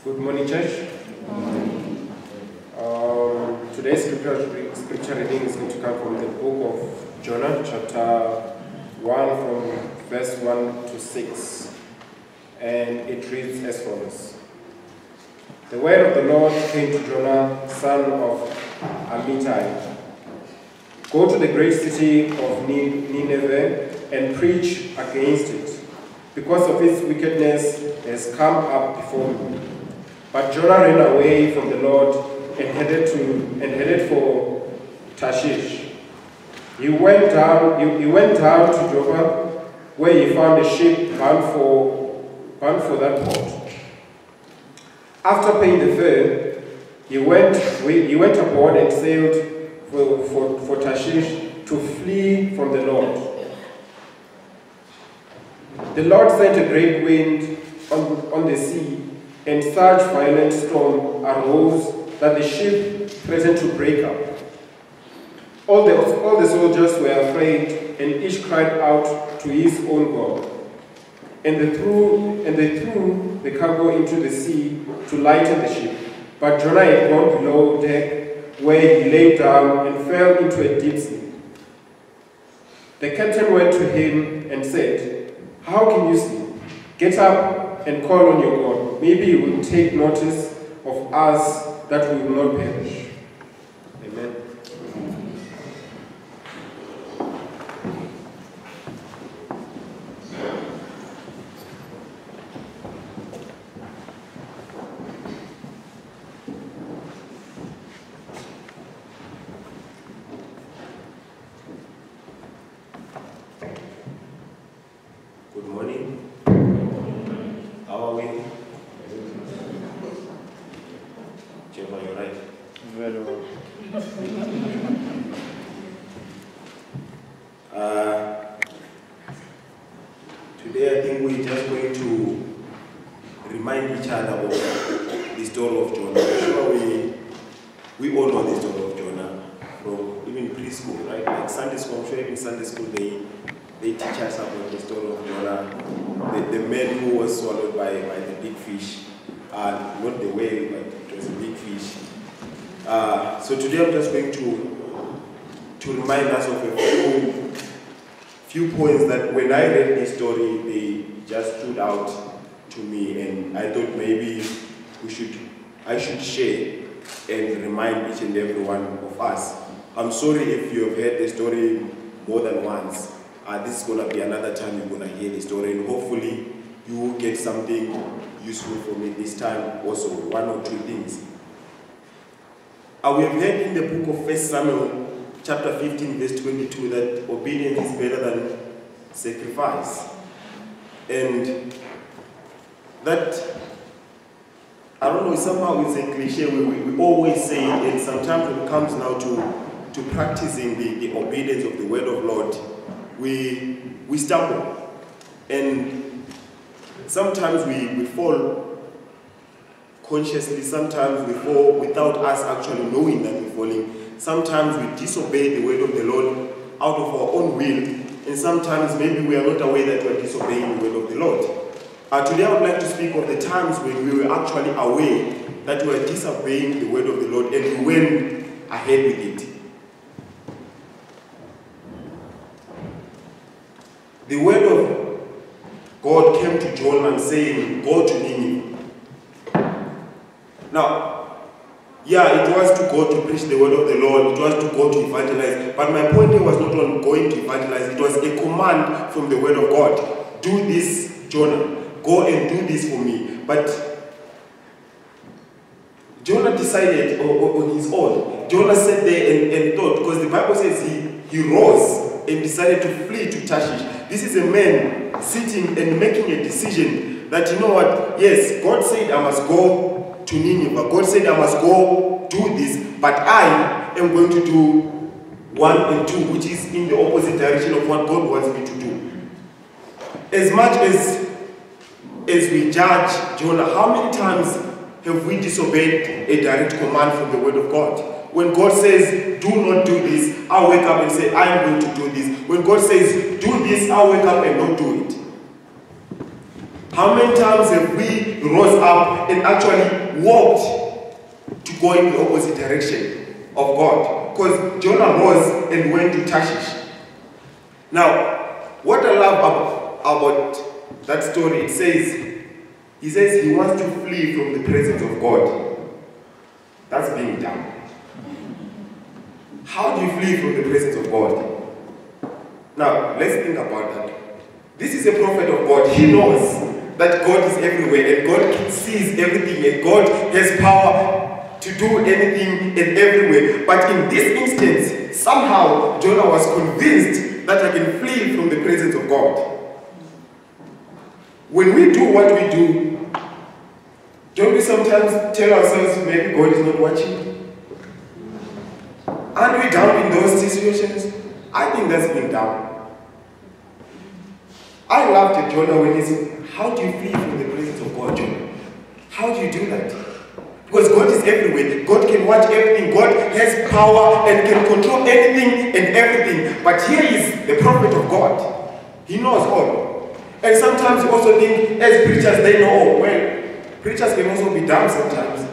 Good morning, church. Today's scripture reading is going to come from the book of Jonah, chapter 1, from verse 1 to 6. And it reads as follows. The word of the Lord came to Jonah, son of Amittai. Go to the great city of Nineveh and preach against it, because of its wickedness has come up before me. But Jonah ran away from the Lord and headed for Tarshish. He went down to Joppa, where he found a ship bound for that port. After paying the fare, he went aboard and sailed for Tarshish to flee from the Lord. The Lord sent a great wind on the sea, and such violent storm arose that the ship threatened to break up. All the soldiers were afraid, and each cried out to his own God. And they threw the cargo into the sea to lighten the ship. But Jonah had gone below deck, where he lay down and fell into a deep sleep. The captain went to him and said, "How can you sleep? Get up and call on your God. Maybe he will take notice of us that we will not perish." Amen. Good morning. How are we? Gemma, you're right. Very well. Today I think we're just going to remind each other of the story of Jonah. I'm sure we all know the story of Jonah from even preschool, right? Like Sunday school, I'm sure even Sunday school they teach us about the story of Jonah, the man who was swallowed by the big fish. Not the whale, but it was a big fish. So today I'm just going to remind us of a few points that when I read this story, they just stood out to me, and I thought maybe I should share and remind each and every one of us. I'm sorry if you have heard the story more than once. This is going to be another time you're going to hear the story, and hopefully you will get something useful from it this time also, one or two things. We have heard in the book of 1 Samuel chapter 15 verse 22 that obedience is better than sacrifice. And that, I don't know, somehow it's a cliche, we always say it, and sometimes when it comes now to practicing the obedience of the word of Lord, we stumble. And sometimes we fall consciously, sometimes we fall without us actually knowing that we're falling. Sometimes we disobey the word of the Lord out of our own will, and sometimes maybe we are not aware that we are disobeying the word of the Lord. Today I would like to speak of the times when we were actually aware that we are disobeying the word of the Lord and we went ahead with it. The word of God came to Jonah saying, "Go to Nineveh." Now, yeah, it was to go to preach the word of the Lord, it was to go to evangelize, but my point here was not on going to evangelize, it was a command from the word of God. Do this, Jonah. Go and do this for me. But Jonah decided on his own. Jonah sat there and thought, because the Bible says he rose and decided to flee to Tarshish. This is a man sitting and making a decision that, you know what, yes, God said I must go to Nineveh. God said I must go do this, but I am going to do 1 and 2, which is in the opposite direction of what God wants me to do. As much as we judge Jonah, how many times have we disobeyed a direct command from the word of God? When God says, do not do this, I'll wake up and say, I am going to do this. When God says, do this, I'll wake up and not do it. How many times have we rose up and actually walked to go in the opposite direction of God? Because Jonah rose and went to Tarshish. Now, what I love about that story, he says he wants to flee from the presence of God. That's being dumb. How do you flee from the presence of God? Now, let's think about that. This is a prophet of God. He knows that God is everywhere and God sees everything and God has power to do anything and everywhere. But in this instance, somehow Jonah was convinced that I can flee from the presence of God. When we do what we do, don't we sometimes tell ourselves maybe God is not watching? Aren't we down in those situations? I think that's been down. I laughed at Jonah when he said, how do you flee from the presence of God, Jonah? How do you do that? Because God is everywhere. God can watch everything. God has power and can control anything and everything. But here is the prophet of God. He knows all. And sometimes you also think, as preachers, they know all. Well, preachers can also be dumb sometimes.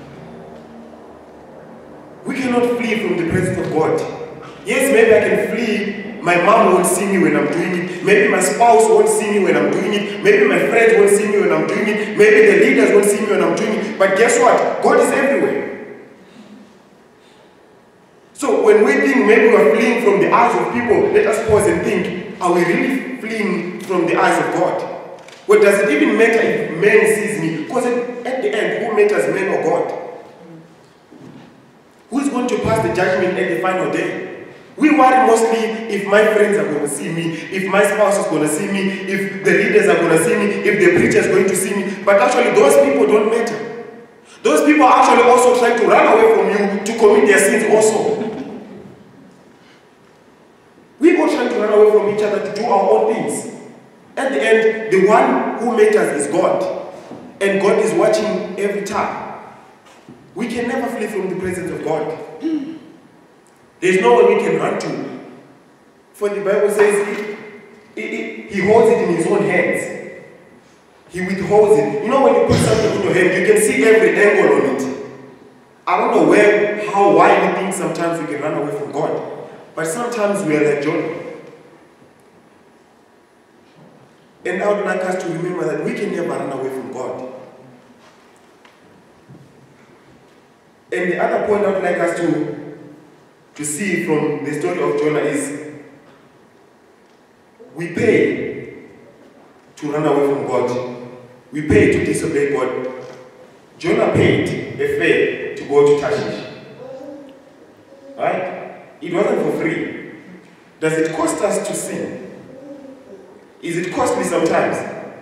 We cannot flee from the presence of God. Yes, maybe I can flee. My mom won't see me when I'm doing it. Maybe my spouse won't see me when I'm doing it. Maybe my friends won't see me when I'm doing it. Maybe the leaders won't see me when I'm doing it. But guess what? God is everywhere. So when we think maybe we're fleeing from the eyes of people, let us pause and think, are we really fleeing from the eyes of God? Or does it even matter if man sees me? Because at the end, who matters, man or God? Who is going to pass the judgment at the final day? We worry mostly if my friends are going to see me, if my spouse is going to see me, if the leaders are going to see me, if the preacher is going to see me. But actually, those people don't matter. Those people are actually also trying to run away from you to commit their sins also. We all trying to run away from each other to do our own things. At the end, the one who matters is God. And God is watching every time. We can never flee from the presence of God. There's no one we can run to. For the Bible says he holds it in his own hands. He withholds it. You know, when you put something in your hand, you can see every angle on it. I don't know why we think sometimes we can run away from God. But sometimes we are like Jonah. And I would like us to remember that we can never run away from God. And the other point I would like us to see from the story of Jonah is we pay to run away from God. We pay to disobey God. Jonah paid a fare to go to Tarshish. Right? It wasn't for free. Does it cost us to sin? Is it costly sometimes?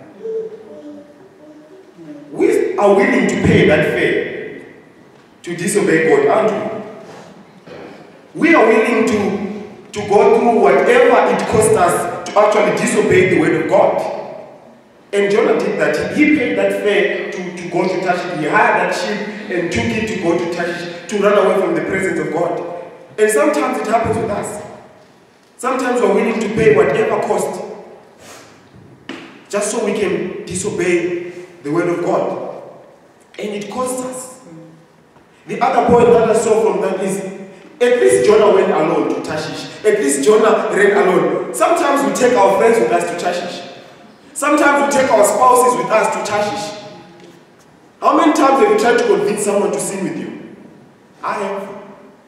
We are willing to pay that fare to disobey God, aren't we? We are willing to go through whatever it costs us to actually disobey the word of God. And Jonah did that. He paid that fare to go to Tarshish. He hired that ship and took it to go to Tarshish to run away from the presence of God. And sometimes it happens with us. Sometimes we're willing to pay whatever cost just so we can disobey the word of God. And it costs us. The other point that I saw from that is, at least Jonah went alone to Tarshish. At least Jonah ran alone. Sometimes we take our friends with us to Tarshish. Sometimes we take our spouses with us to Tarshish. How many times have you tried to convince someone to sin with you? I have.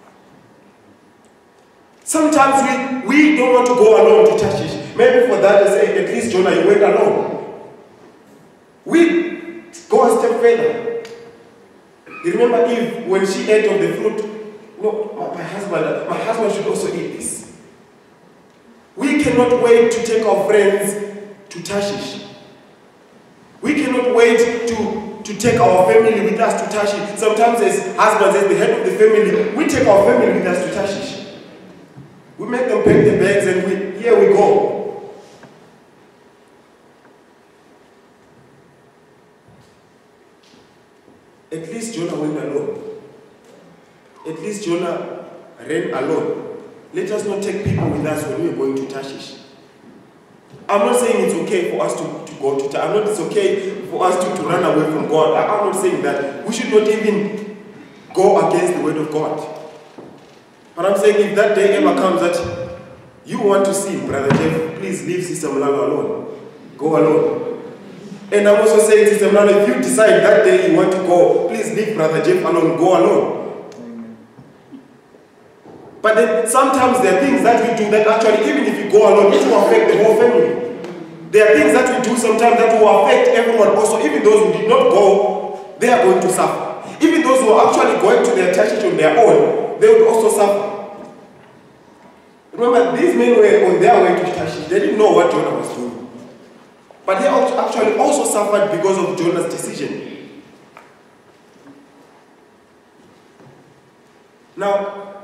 Sometimes we don't want to go alone to Tarshish. Maybe for that I say, at least Jonah, you went alone. We go a step further. You remember Eve, when she ate of the fruit? No, my husband should also eat this. We cannot wait to take our friends to Tarshish. We cannot wait to take our family with us to Tarshish. Sometimes as husbands, as the head of the family, we take our family with us to Tarshish. We make them pack the bags and here we go. At least Jonah went alone. At least Jonah ran alone. Let us not take people with us when we are going to Tarshish. I'm not saying it's okay for us to go to. I'm not. It's okay for us to run away from God. I'm not saying that. We should not even go against the word of God. But I'm saying if that day ever comes that you want to sin, Brother Jeff, please leave Sister Malala alone. Go alone. And I'm also saying, Sister Malala, if you decide that day you want to go, please leave Brother Jeff alone. Go alone. But then sometimes there are things that we do that actually, even if you go alone, it will affect the whole family. There are things that we do sometimes that will affect everyone also. Even those who did not go, they are going to suffer. Even those who are actually going to their Tarshish on their own, they will also suffer. Remember, these men were on their way to Tarshish. They didn't know what Jonah was doing. But they actually also suffered because of Jonah's decision. Now,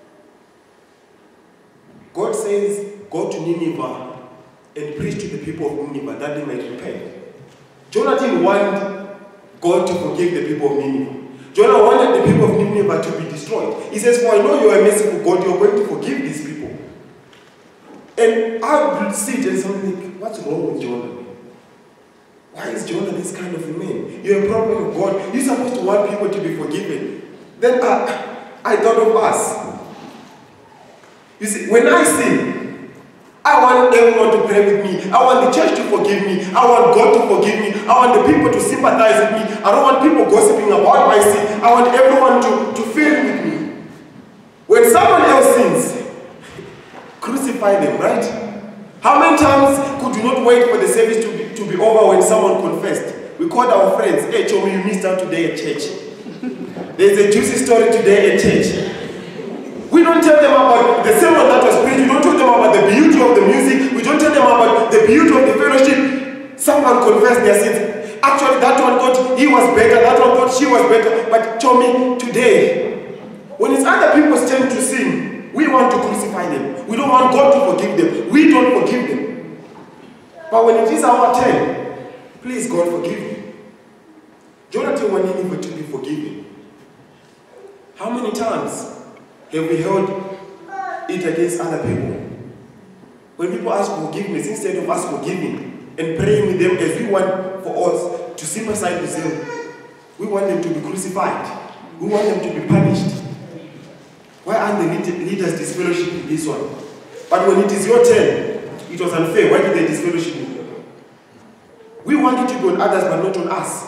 God says, go to Nineveh and preach to the people of Nineveh that they might repent. Jonah didn't want God to forgive the people of Nineveh. Jonah wanted the people of Nineveh to be destroyed. He says, for I know you are a merciful God, you are going to forgive these people. And I would sit and think, what's wrong with Jonah? Why is Jonah this kind of a man? You're a prophet of God. You're supposed to want people to be forgiven. Then I thought of us. You see, when I sin, I want everyone to pray with me. I want the church to forgive me. I want God to forgive me. I want the people to sympathize with me. I don't want people gossiping about my sin. I want everyone to feel with me. When someone else sins, crucify them, right? How many times could you not wait for the service to be over when someone confessed? We called our friends, hey Chomi, you missed out today at church. There's a juicy story today at church. We don't tell them about the sermon that was preached. We don't tell them about the beauty of the music. We don't tell them about the beauty of the fellowship. Someone confessed their sins. Actually, that one thought he was better. That one thought she was better. But Chomi, today, when it's other people's turn to sin, we want to crucify them. We don't want God to forgive them. We don't forgive them. But when it is our turn, please God forgive me. Jonathan wanted Nineveh to be forgiven. How many times have we held it against other people? When people ask for forgiveness, instead of us forgiving and praying with them as we want for us to sympathize with them, we want them to be crucified. We want them to be punished. Why aren't the leaders disfellowshipping this one? But when it is your turn, it was unfair. Why did they disfellowship you? We want it to be on others, but not on us.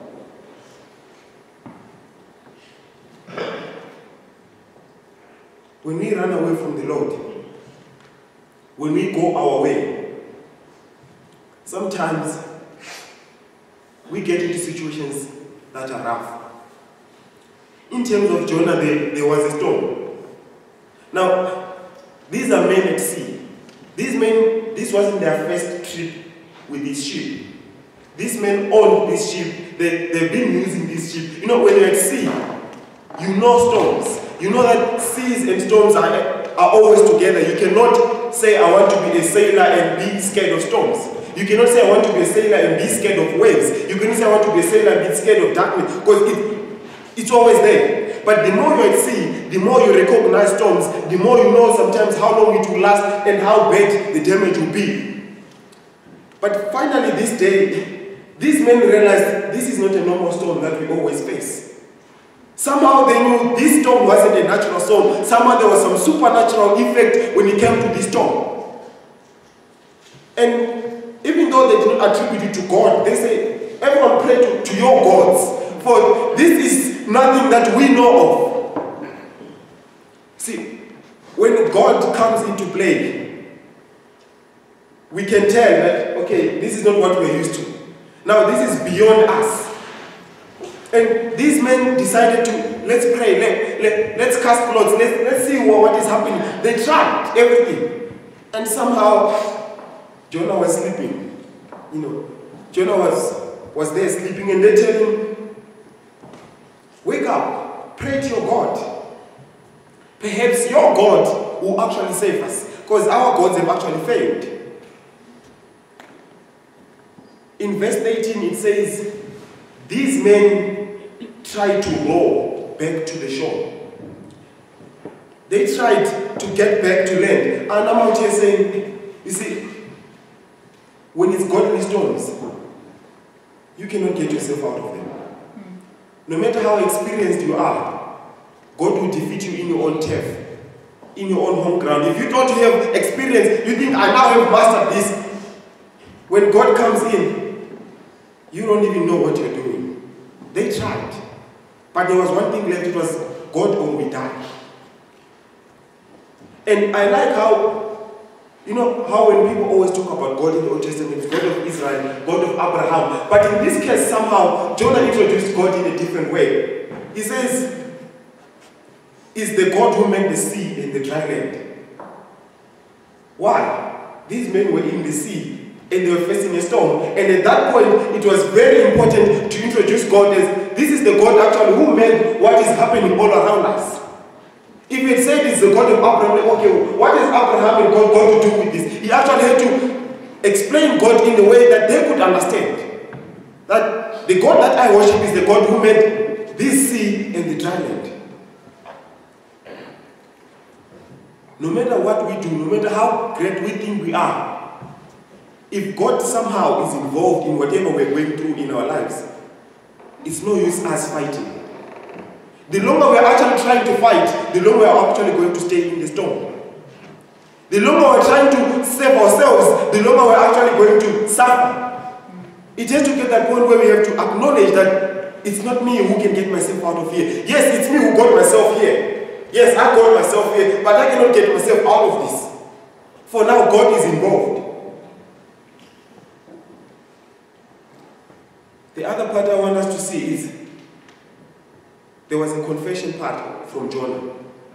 When we run away from the Lord, when we go our way, sometimes we get into situations that are rough. In terms of Jonah, there was a storm. Now, these are men at sea. These men, this wasn't their first trip with this ship. These men owned this ship. They've been using this ship. You know, when you're at sea, you know storms. You know that seas and storms are always together. You cannot say, I want to be a sailor and be scared of storms. You cannot say, I want to be a sailor and be scared of waves. You cannot say, I want to be a sailor and be scared of darkness. Because it's always there. But the more you're at sea, the more you recognize storms, the more you know sometimes how long it will last and how bad the damage will be. But finally this day, these men realized this is not a normal storm that we always face. Somehow they knew this storm wasn't a natural storm. Somehow there was some supernatural effect when it came to this storm. And even though they did not attribute it to God, they say, everyone pray to your gods, for this is nothing that we know of. See, when God comes into play, we can tell that, okay, this is not what we're used to. Now this is beyond us. And these men decided to, let's pray, let's cast lots, let's see what is happening. They tried everything. And somehow, Jonah was sleeping. You know, Jonah was there sleeping, and they tell him, wake up, pray to your God. Perhaps your God will actually save us, because our gods have actually failed. In verse 18 it says, these men tried to row back to the shore. They tried to get back to land. And I'm out here saying, you see, when it's godly storms, cannot get yourself out of them. No matter how experienced you are, God will defeat you in your own turf, in your own home ground. If you don't have experience, you think, I now have mastered this. When God comes in, you don't even know what you're doing. They tried. But there was one thing left, it was God or we die. And I like how, how when people always talk about God in the Old Testament, God of Israel, God of Abraham, but in this case somehow, Jonah introduced God in a different way. He says, is the God who made the sea and the dry land. Why? These men were in the sea and they were facing a storm. And at that point, it was very important to introduce God as, this is the God actually who made what is happening all around us. If he had said it's the God of Abraham, okay, what has Abraham and God got to do with this? He actually had to explain God in a way that they could understand. That the God that I worship is the God who made this sea and the dry land. No matter what we do, no matter how great we think we are, if God somehow is involved in whatever we're going through in our lives, it's no use us fighting. The longer we're actually trying to fight, the longer we're actually going to stay in the storm. The longer we're trying to save ourselves, the longer we're actually going to suffer. It has to get that point where we have to acknowledge that it's not me who can get myself out of here. Yes, it's me who got myself here. Yes, I got myself here, but I cannot get myself out of this. For now, God is involved. The other part I want us to see is there was a confession part from Jonah.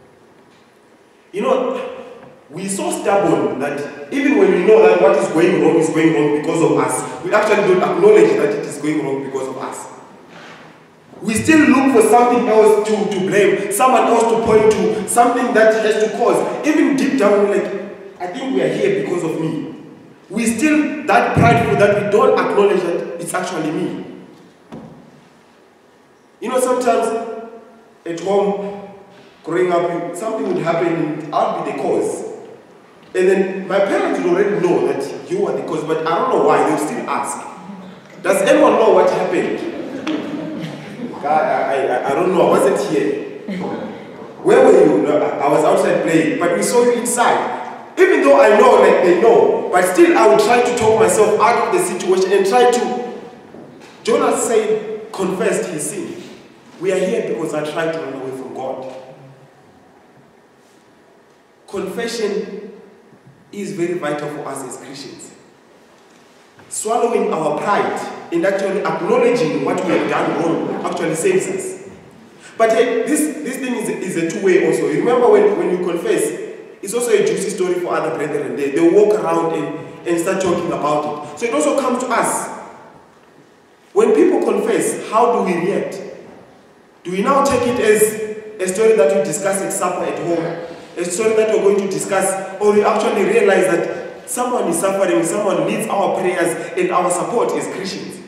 We're so stubborn that even when we know that what is going wrong because of us, we actually don't acknowledge that it is going wrong because of us. We still look for something else to blame, someone else to point to, something that has to cause. Even deep down, we're like, I think we are here because of me. We're still that prideful that we don't acknowledge that it's actually me. Sometimes at home, growing up, something would happen and I'll be the cause. And then my parents would already know that you are the cause, but I don't know why, they'll still ask. Does anyone know what happened? I don't know, I wasn't here. Where were you? No, I was outside playing, but we saw you inside. Even though I know, like they know, but still I would try to talk myself out of the situation and try to. Jonah said, confessed his sin. We are here because I tried to run away from God. Confession is very vital for us as Christians. Swallowing our pride and actually acknowledging what we have done wrong actually saves us. But this thing is a two-way also. You remember when you confess, it's also a juicy story for other brethren. They walk around and start talking about it. So it also comes to us. When people confess, how do we react? Do we now take it as a story that we discuss at supper at home, a story that we're going to discuss, or we actually realize that someone is suffering, someone needs our prayers and our support as Christians?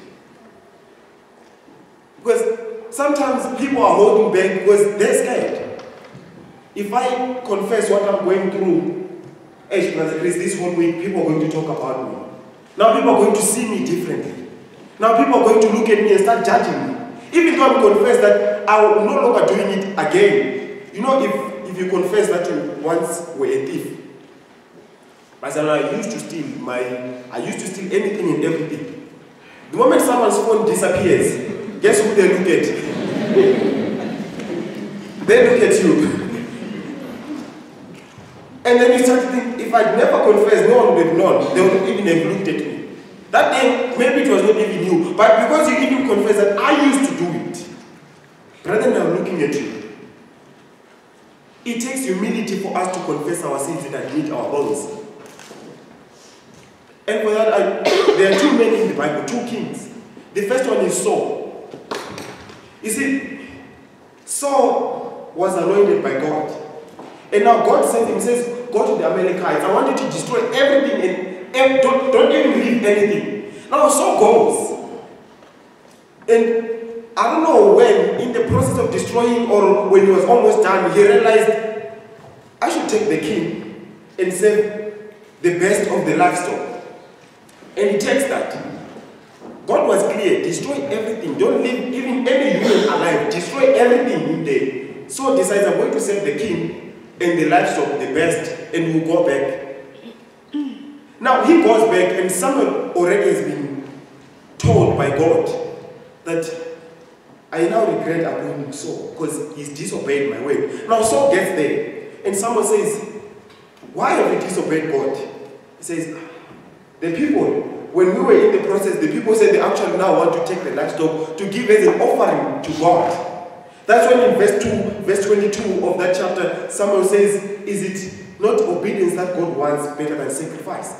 Because sometimes people are holding back because they're scared. If I confess what I'm going through, hey, Brother Chris, this whole week people are going to talk about me. Now people are going to see me differently. Now people are going to look at me and start judging me. Even though I'm confessed that I will no longer doing it again. If you confess that you once were a thief. I used to steal anything and everything. The moment someone's phone disappears, guess who they look at? They look at you. And then you start to think, if I'd never confessed, no one would have known. They wouldn't even have looked at me. That day, maybe it was not even you, but because you even confessed that I used to do it, brethren are looking at you. It takes humility for us to confess our sins and admit our wrongs. And for that, there are two men in the Bible, two kings. The first one is Saul. You see, Saul was anointed by God. And now God sent him, says, go to the Amalekites. I want you to destroy everything and don't even leave anything. Now Saul goes. And I don't know when, in the process of destroying or when he was almost done, he realized, I should take the king and save the best of the livestock. And he takes that. God was clear, destroy everything, don't leave even any human alive, destroy everything in there. So decides, I'm going to save the king and the livestock, the best, and we'll go back. Now he goes back, and Samuel already has been told by God that I now regret appointing Saul because he's disobeyed my word. Now Saul gets there, and someone says, why have you disobeyed God? He says, the people, when we were in the process, the people said they actually now want to take the livestock to give as an offering to God. That's when in verse 22 of that chapter, Samuel says, is it not obedience that God wants better than sacrifice?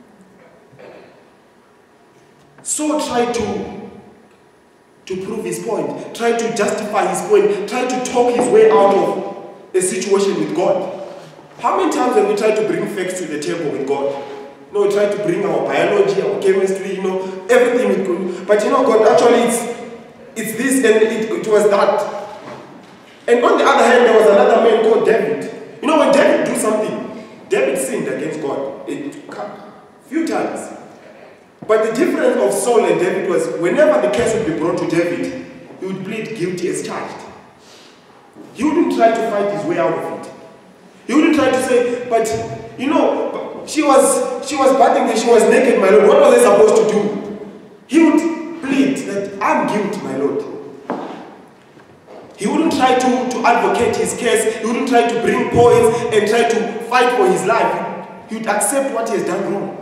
Saul tried to prove his point, tried to justify his point, tried to talk his way out of a situation with God. How many times have we tried to bring facts to the table with God? We try to bring our biology, our chemistry, everything with God. But God, actually it's this and it was that. And on the other hand, there was another man called David. When David do something, David sinned against God a few times. But the difference of Saul and David was whenever the case would be brought to David, he would plead guilty as charged. He wouldn't try to fight his way out of it. He wouldn't try to say, but she was bathing, she was naked, my Lord. What was I supposed to do? He would plead that I'm guilty, my Lord. He wouldn't try to advocate his case. He wouldn't try to bring points and try to fight for his life. He would accept what he has done wrong.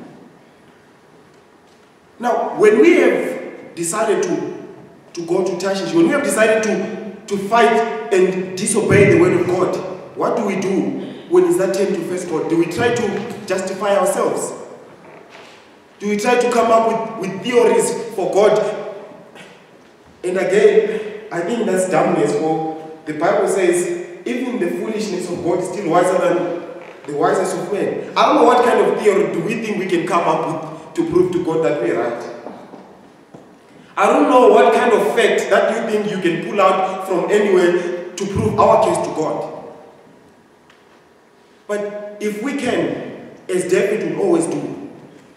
Now, when we have decided to go to Tarshish, when we have decided to fight and disobey the word of God, what do we do when it's that time to face God? Do we try to justify ourselves? Do we try to come up with theories for God? And again, I think that's dumbness. For the Bible says, even the foolishness of God is still wiser than the wisest of men. I don't know what kind of theory do we think we can come up with to prove to God that we're right. I don't know what kind of fact that you think you can pull out from anywhere to prove our case to God. But if we can, as David would always do,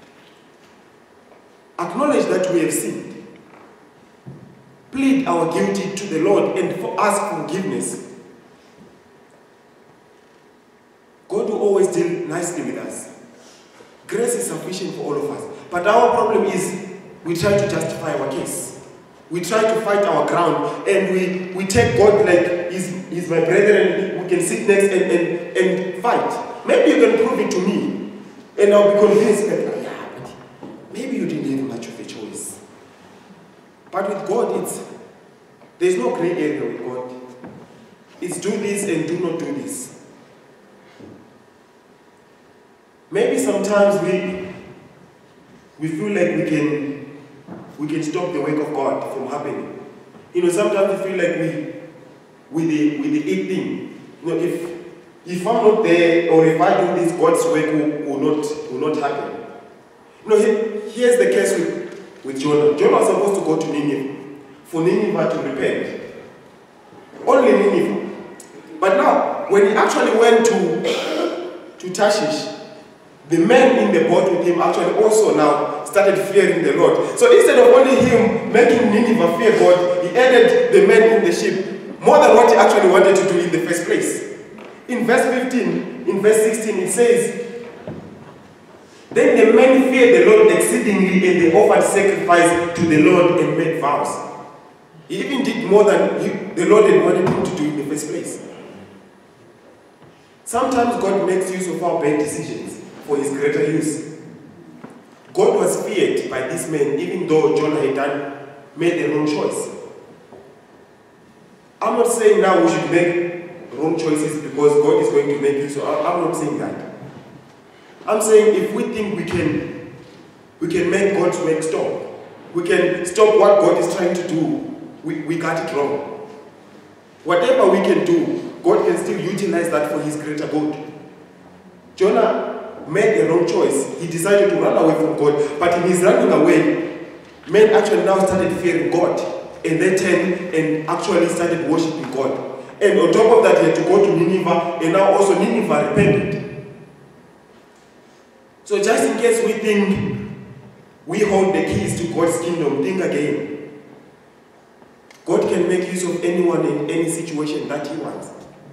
acknowledge that we have sinned, plead our guilty to the Lord and ask forgiveness, God will always deal nicely with us. Grace is sufficient for all of us. But our problem is we try to justify our case. We try to fight our ground, and we take God like he's my brother, and we can sit next and fight. Maybe you can prove it to me, and I'll be convinced that, but maybe you didn't have much of a choice. But with God, there's no gray area with God. It's do this and do not do this. Maybe sometimes we feel like we can stop the work of God from happening. Sometimes we feel like with the eight thing. If I'm not there, or if I do this, God's work will not happen. Here's the case with Jonah. Jonah was supposed to go to Nineveh for Nineveh to repent. Only Nineveh. But now, when he actually went to Tarshish, the men in the boat with him actually also now started fearing the Lord. So instead of only him making Nineveh fear God, he added the men in the ship more than what he actually wanted to do in the first place. In verse 15, in verse 16, it says, then the men feared the Lord exceedingly, and they offered sacrifice to the Lord and made vows. He even did more than the Lord had wanted him to do in the first place. Sometimes God makes use of our bad decisions for his greater use. God was feared by these men, even though Jonah had made the wrong choice. I'm not saying now we should make wrong choices because God is going to make you, so I'm not saying that. I'm saying if we think we can make God's work stop, we can stop what God is trying to do, we got it wrong. Whatever we can do, God can still utilize that for his greater good. Jonah made a wrong choice. He decided to run away from God, but in his running away, men actually now started fearing God, and they turned and actually started worshiping God. And on top of that, he had to go to Nineveh, and now also Nineveh repented. So just in case we think We hold the keys to God's kingdom. Think again. God can make use of anyone in any situation that He wants.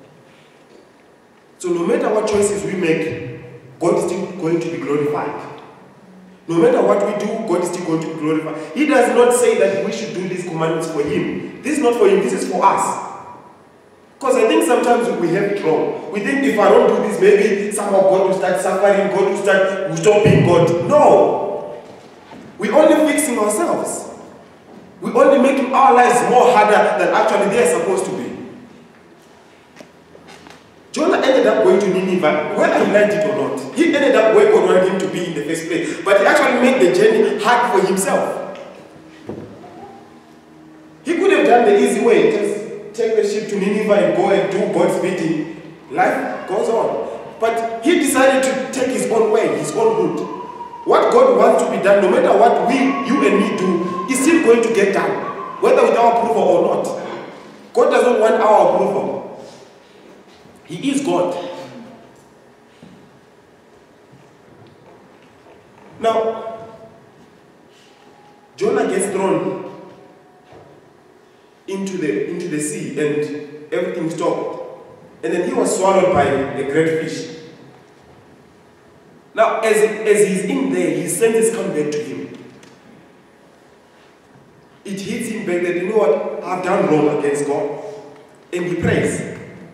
So no matter what choices we make, God is still going to be glorified. No matter what we do, God is still going to be glorified. He does not say that we should do these commandments for Him. This is not for Him, this is for us. Because I think sometimes we have it wrong. We think if I don't do this, maybe somehow God will start suffering, God will stop being God. No! We're only fixing ourselves. We're only making our lives more harder than actually they're supposed to be. Jonah ended up going to Nineveh, whether he liked it or not. He ended up where God wanted him to be in the first place. But he actually made the journey hard for himself. He could have done the easy way, just take the ship to Nineveh and go and do God's bidding. Life goes on. But he decided to take his own way, his own route. What God wants to be done, no matter what you and me do, is still going to get done, whether with our approval or not. God doesn't want our approval. He is God. Now, Jonah gets thrown into the sea and everything stopped. And then he was swallowed by a great fish. Now, as he's in there, his senses come back to him. It hits him back that, you know what, I've done wrong against God. And he prays.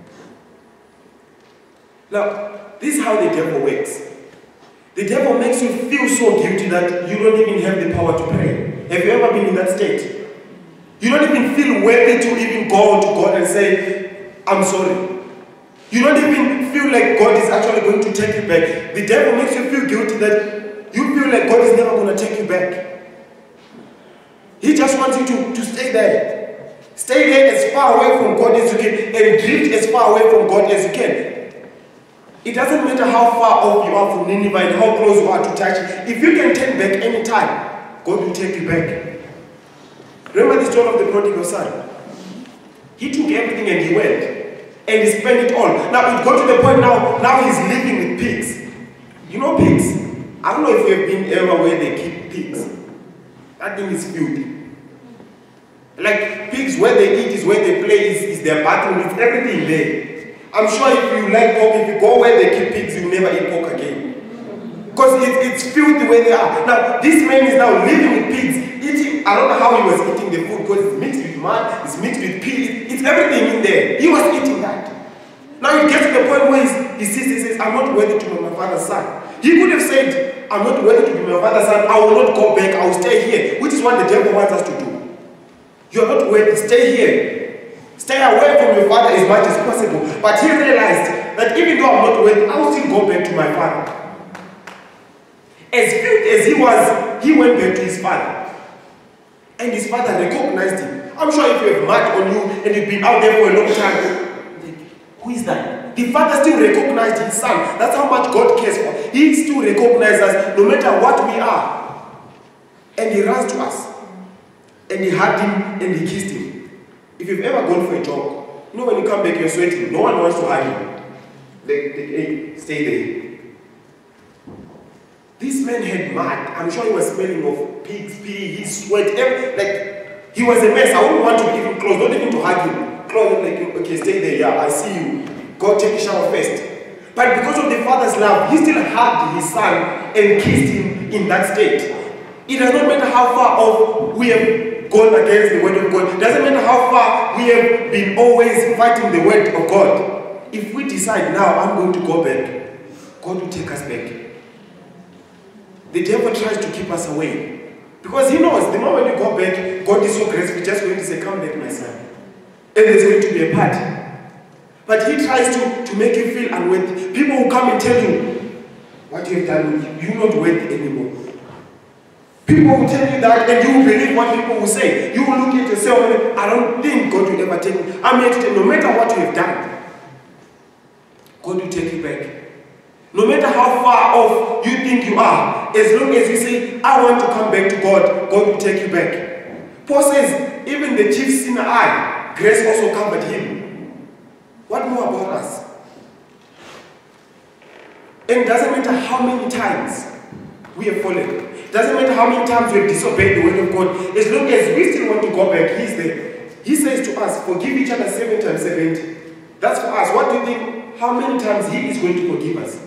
Now, this is how the devil works. The devil makes you feel so guilty that you don't even have the power to pray. Have you ever been in that state? You don't even feel worthy to even go to God and say, I'm sorry. You don't even feel like God is actually going to take you back. The devil makes you feel guilty that you feel like God is never going to take you back. He just wants you to stay there. Stay there as far away from God as you can and drift as far away from God as you can. It doesn't matter how far off you are from Nineveh and how close you are to Tarshish. If you can turn back any time, God will take you back. Remember the story of the prodigal son? He took everything and he went. And he spent it all. Now it got to the point now he's living with pigs. You know pigs? I don't know if you've been ever where they keep pigs. That thing is filthy. Like pigs, where they eat is where they play, is their bathroom, it's everything there. I'm sure if you like pork, if you go where they keep pigs, you'll never eat pork again. Because it's filthy where they are. Now, this man is now living with pigs, eating, I don't know how he was eating the food, because it's mixed with mud, it's mixed with pig, it's everything in there. He was eating that. Now it gets to the point where his sister says, I'm not worthy to be my father's son. He could have said, I'm not worthy to be my father's son, I will not go back, I will stay here, which is what the devil wants us to do. You are not worthy, stay here. Stay away from your father as much as possible. But he realized that even though I'm not worthy, I will still go back to my father. As filthy as he was, he went back to his father. And his father recognized him. I'm sure if you have mud on you and you've been out there for a long time, like, who is that? The father still recognized his son. That's how much God cares for. He still recognizes us no matter what we are. And he runs to us. And he hugged him and he kissed him. If you've ever gone for a jog, you know when you come back you're sweating, no one wants to hug you. Hey, stay there. This man had mud. I'm sure he was smelling of pigs, pee, his sweat, like he was a mess. I wouldn't want to be even close, not even to hug him. Close him like, okay, stay there, yeah, I see you. Go take a shower first. But because of the father's love, he still hugged his son and kissed him in that state. It does not matter how far off we have gone against the word of God. It doesn't matter how far we have been always fighting the word of God. If we decide now, I'm going to go back, God will take us back. The devil tries to keep us away. Because he knows the moment you go back, God is so graceful, just going to say, come back, my son. And there's going to be a party. But he tries to make you feel unworthy. People will come and tell you, what you have done, you're not worthy anymore. People will tell you that and you will believe what people will say. You will look at yourself and I don't think God will ever take me. I'm here to tell you, no matter what you have done, God will take you back. No matter how far off you think you are, as long as you say, I want to come back to God, God will take you back. Paul says, even the chief sinner grace also covered him. What more about us? And it doesn't matter how many times We have fallen. It doesn't matter how many times we have disobeyed the word of God. As long as we still want to go back, He's there. He says to us, forgive each other 7 times 70. That's for us. What do you think? How many times He is going to forgive us?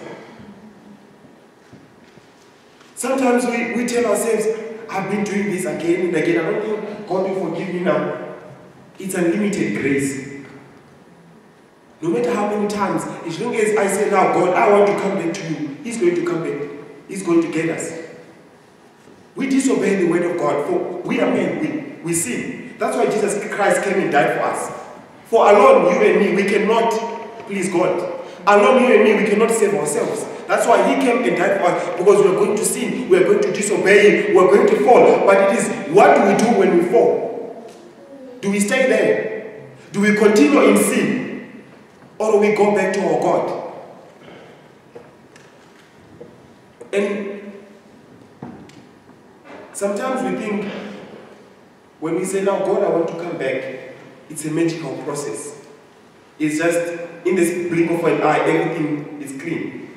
Sometimes we tell ourselves, I've been doing this again and again. I don't think God will forgive me now. It's unlimited grace. No matter how many times, as long as I say now, God, I want to come back to you, He's going to come back. He's going to get us. We disobey the word of God, for we are men, we sin. That's why Jesus Christ came and died for us. For alone, you and me, we cannot please God. Alone, you and me, we cannot save ourselves. That's why He came and died for us, because we are going to sin, we are going to disobey Him, we are going to fall. But it is, what do we do when we fall? Do we stay there? Do we continue in sin? Or do we go back to our God? And sometimes we think, when we say, now God, I want to come back, it's a magical process. It's just, in this blink of an eye, everything is clean.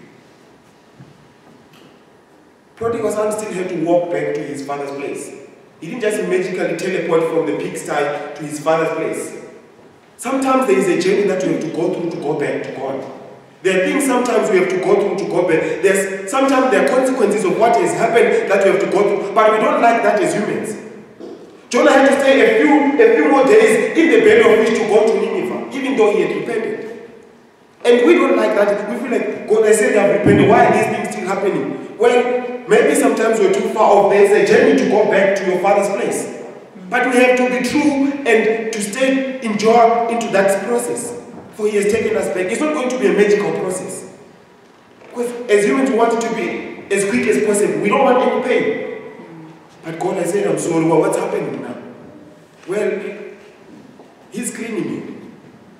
Prodigal son still had to walk back to his father's place. He didn't just magically teleport from the pigsty to his father's place. Sometimes there is a journey that we have to go through to go back to God. There are things sometimes we have to go through to go back. Sometimes there are consequences of what has happened that we have to go through, but we don't like that as humans. Jonah had to stay a few more days in the belly of fish to go to Nineveh, even though he had repented. And we don't like that. We feel like, God, I said I've repented. Why are these things still happening? Well, maybe sometimes we're too far off. There's a journey to go back to your father's place. But we have to be true and to stay, endure into that process. For He has taken us back. It's not going to be a magical process. Because as humans, we want it to be as quick as possible. We don't want any pain. But God has said, I'm sorry. Well, what's happening now? Well, He's cleaning you.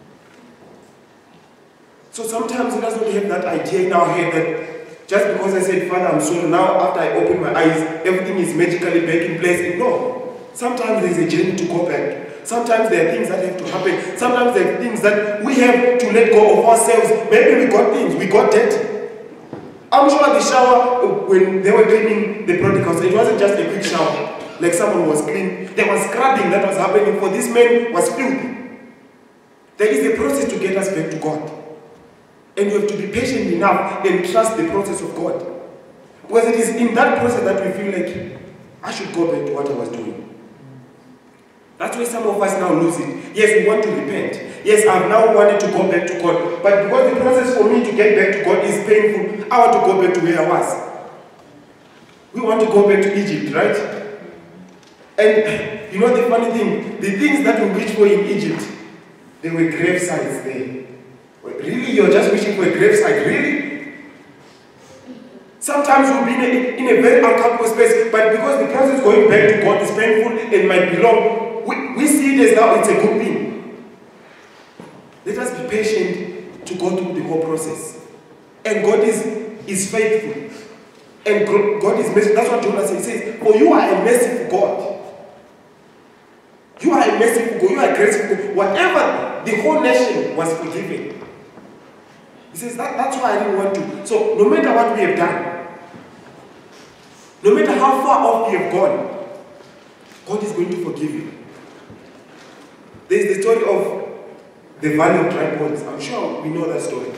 So sometimes He does not have that idea in our head that just because I said, Father, I'm sorry, now after I open my eyes, everything is magically back in place. No. Sometimes there's a journey to go back. Sometimes there are things that have to happen. Sometimes there are things that we have to let go of ourselves. Maybe we got things, we got debt. I'm sure the shower, when they were cleaning the prodigal, it wasn't just a quick shower, like someone was clean. There was scrubbing that was happening, for this man was filthy. There is a process to get us back to God. And we have to be patient enough and trust the process of God. Because it is in that process that we feel like, I should go back to what I was doing. That's why some of us now lose it. Yes, we want to repent. Yes, I've now wanted to go back to God. But because the process for me to get back to God is painful, I want to go back to where I was. We want to go back to Egypt, right? And you know the funny thing? The things that we wish for in Egypt, there were grave sites there. Really? You're just wishing for a grave site? Really? Sometimes we'll be in a very uncomfortable space, but because the process going back to God is painful and might be long, we see it as now it's a good thing. Let us be patient to go through the whole process. And God is faithful. And God is merciful. That's what Jonah says. He says, for you are a merciful God. You are a merciful God. You are a graceful God. Whatever, the whole nation was forgiven. He says, that's why I didn't want to. So no matter what we have done, no matter how far off we have gone, God is going to forgive you. There's the story of the valley of dry bones. I'm sure we know that story.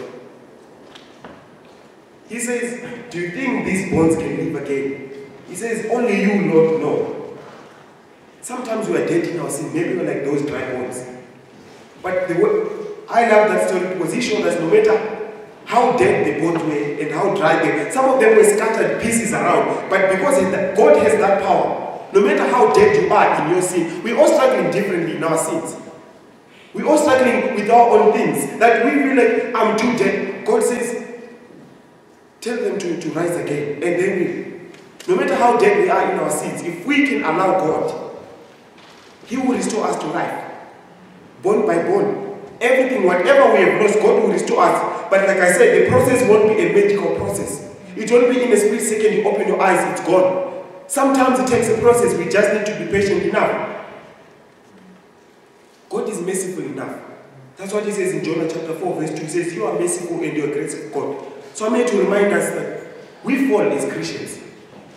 He says, do you think these bones can live again? He says, only you, Lord, know. Sometimes we are dead in our sin. Maybe we're like those dry bones. But I love that story because he showed us no matter how dead the bones were and how dry they were. Some of them were scattered pieces around. But because God has that power, no matter how dead you are in your sin, we're all struggling differently in our sins. We're all struggling with our own things. That we feel like, I'm too dead. God says, tell them to rise again. And then no matter how dead we are in our sins, if we can allow God, He will restore us to life. Bone by bone. Everything, whatever we have lost, God will restore us. But like I said, the process won't be a magical process. It won't be in a split second you open your eyes, it's gone. Sometimes it takes a process. We just need to be patient enough. God is merciful enough. That's what He says in Jonah chapter 4 verse 2. He says, you are merciful and you are graceful God. So I'm here to remind us that we fall as Christians.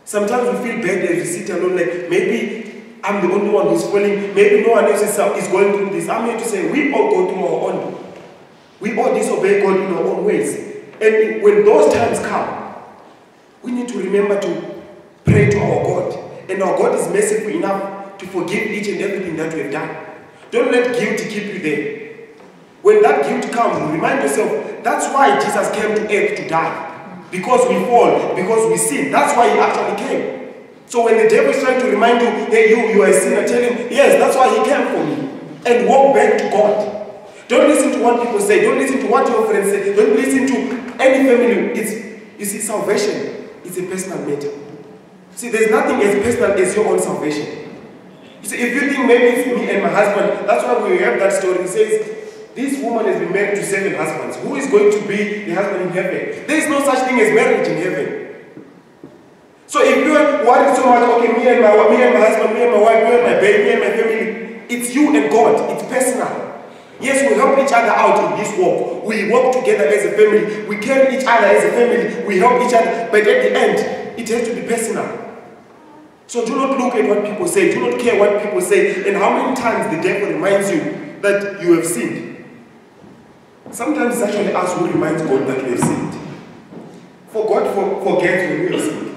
Sometimes we feel bad as we sit alone, like maybe I'm the only one who's falling, maybe no one else is going through this. I'm here to say we all go through our own. We all disobey God in our own ways. And when those times come, we need to remember to pray to our God. And our God is merciful enough to forgive each and everything that we have done. Don't let guilt keep you there. When that guilt comes, remind yourself, that's why Jesus came to earth to die. Because we fall, because we sin. That's why he actually came. So when the devil is trying to remind you, hey, you are a sinner, tell him, yes, that's why he came for me. And walk back to God. Don't listen to what people say. Don't listen to what your friends say. Don't listen to any family. You see, salvation is a personal matter. See, there's nothing as personal as your own salvation. You see, if you think maybe it's me and my husband, that's why we have that story. It says, this woman has been married to 7 husbands. Who is going to be the husband in heaven? There is no such thing as marriage in heaven. So if you are worried so much, okay, me and my husband, me and my wife, me and my baby, me and my family, it's you and God. It's personal. Yes, we help each other out in this walk. We walk together as a family. We carry each other as a family. We help each other. But at the end, it has to be personal. So do not look at what people say. Do not care what people say. And how many times the devil reminds you that you have sinned. Sometimes it's actually us who reminds God that we have sinned. For God forgets when we have sinned.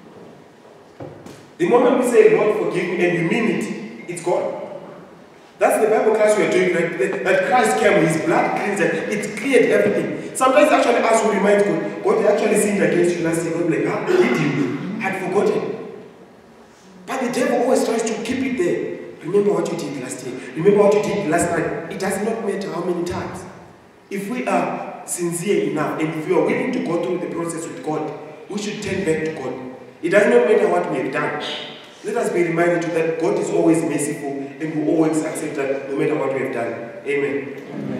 The moment we say, Lord, forgive me, and we mean it, it's gone. That's the Bible class we are doing, that Christ came, his blood cleansed, it cleared everything. Sometimes actually us who reminds God, God actually sinned against you last year. God like, how did you? Had forgotten. But the devil always tries to keep it there. Remember what you did last year. Remember what you did last night. It does not matter how many times. If we are sincere enough, and if we are willing to go through the process with God, we should turn back to God. It does not matter what we have done. Let us be reminded that God is always merciful and will always accept that no matter what we have done. Amen.